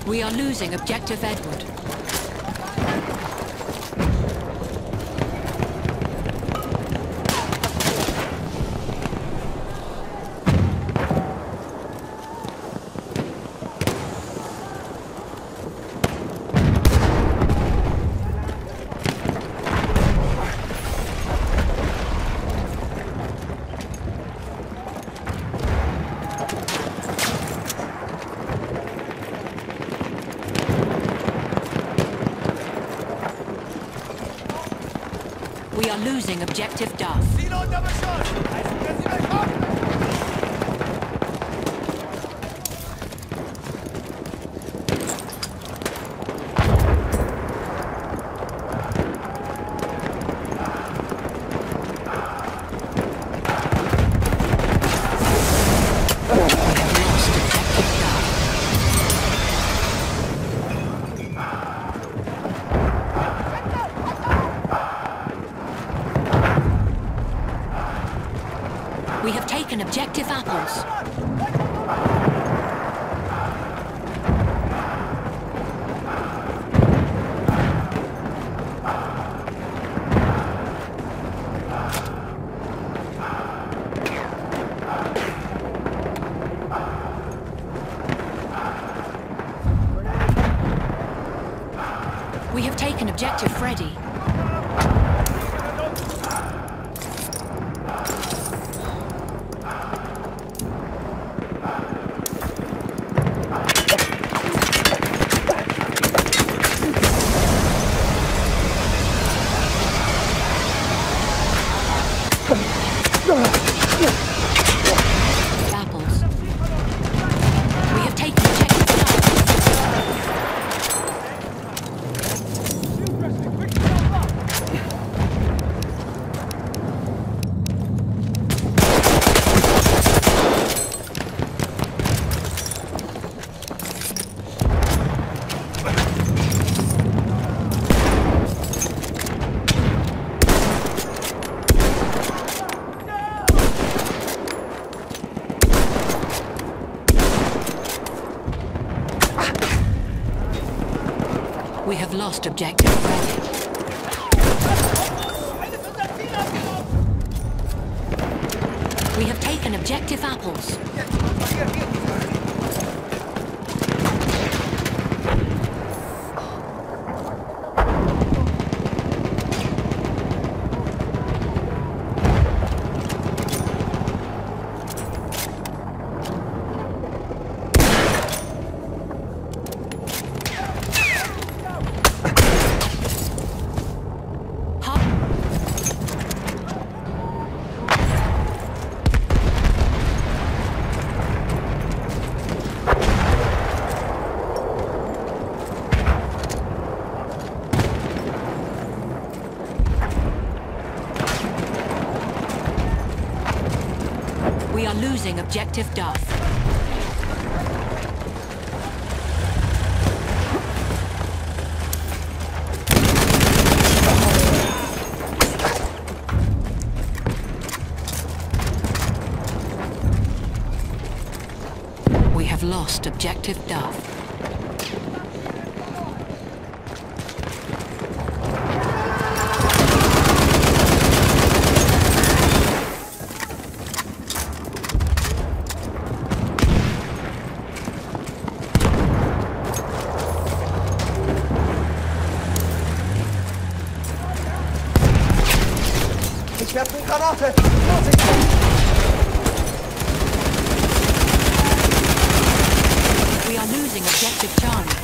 We are losing objective Edward. We are losing objective Duff. Silo unter Beschuss! Heißen wir sie willkommen! We have taken objective Apples. We have taken objective Freddy. Apples. We have taken objective We have lost objective Freddy. We have taken objective Apples. We are losing objective Duff. We have lost objective Duff. Ich werfe eine Granate! Vorsicht! We are losing objective Charlie.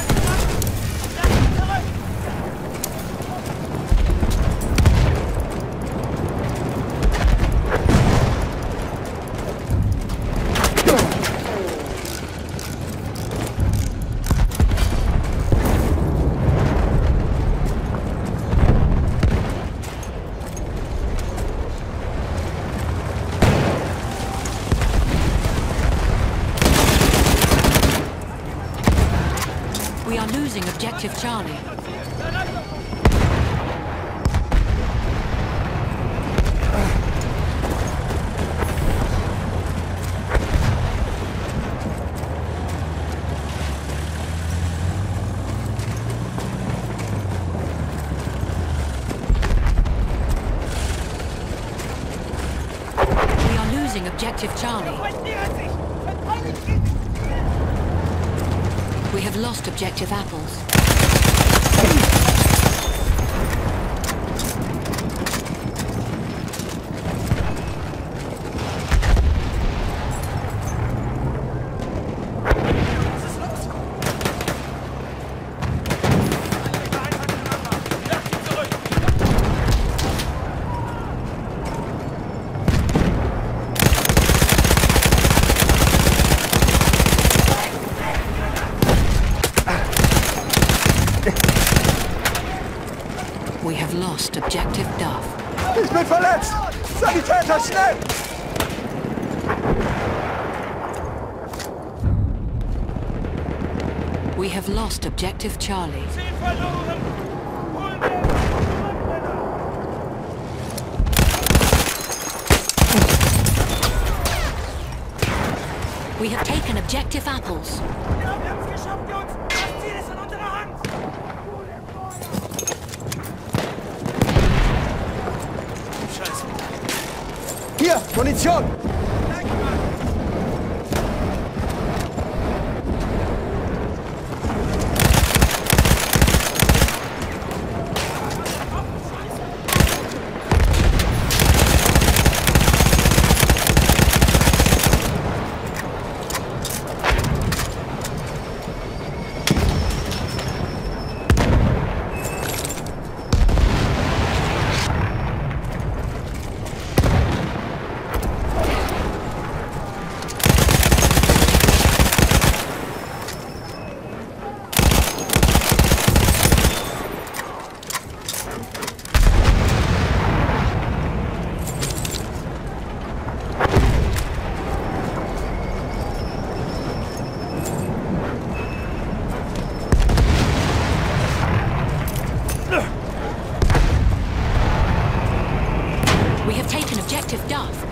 We are losing objective Charlie. objective Charlie. We have lost objective Apples. We have lost objective Duff. Ich bin verletzt! Sanitäter, schnell! We have lost objective Charlie. We have taken objective Apples. Hier, Munition! We have taken objective Duff.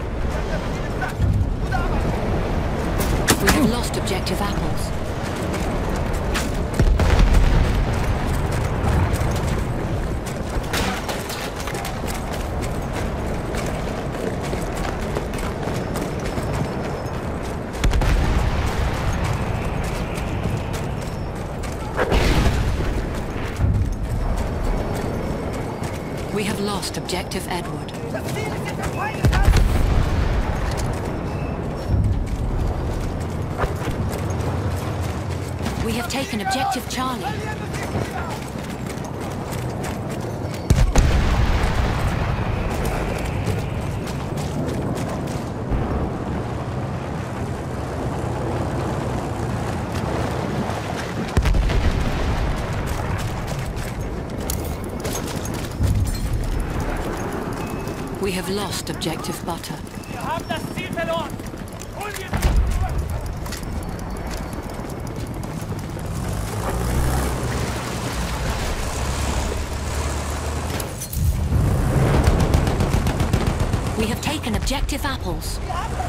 We have lost objective Apples. We have lost objective Edward. We have taken objective Charlie. We have lost objective Butter. Wir haben das Ziel verloren. Holen wir es We have taken objective Apples.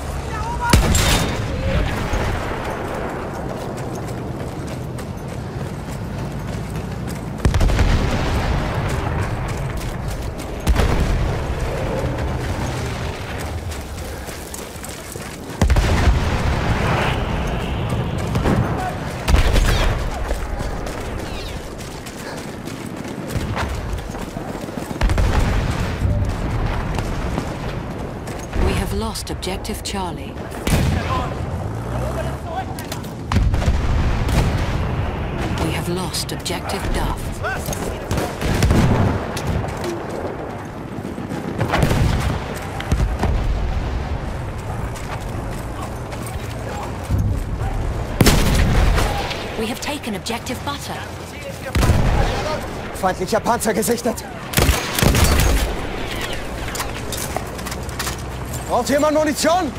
Lost objective Charlie. We have lost objective Duff. We have taken objective Butter. Feindlicher Panzer gesichtet. Braucht jemand Munition?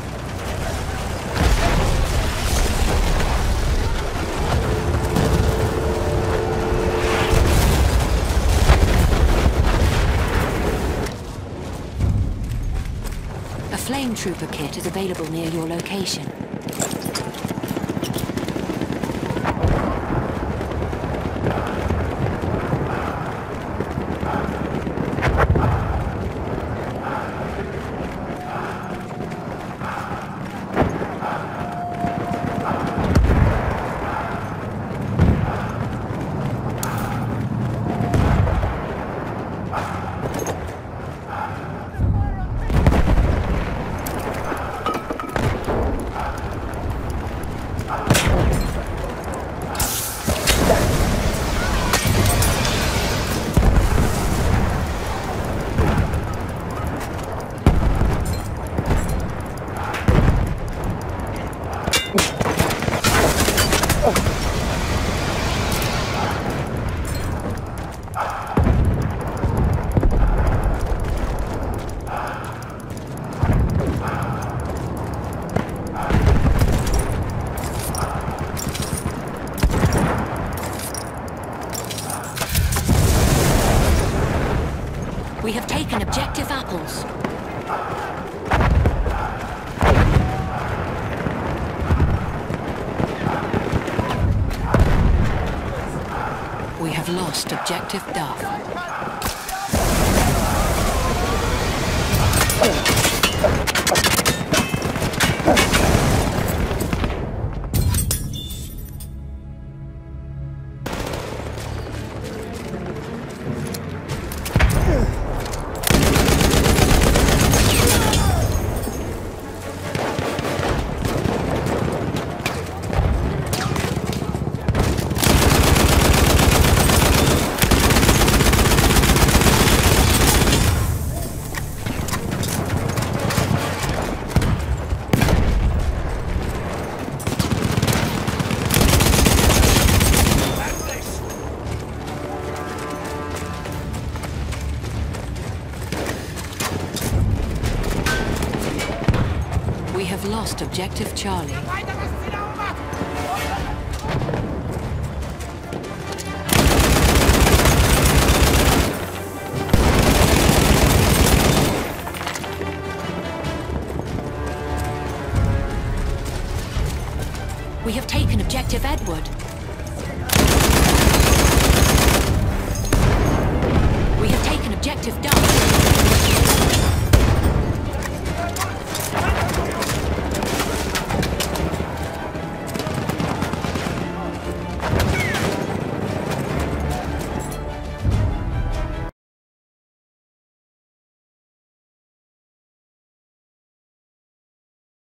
A flame trooper kit is available near your location. We have taken objective apples. We have lost objective Duff. We have lost objective Charlie. We have taken objective Edward.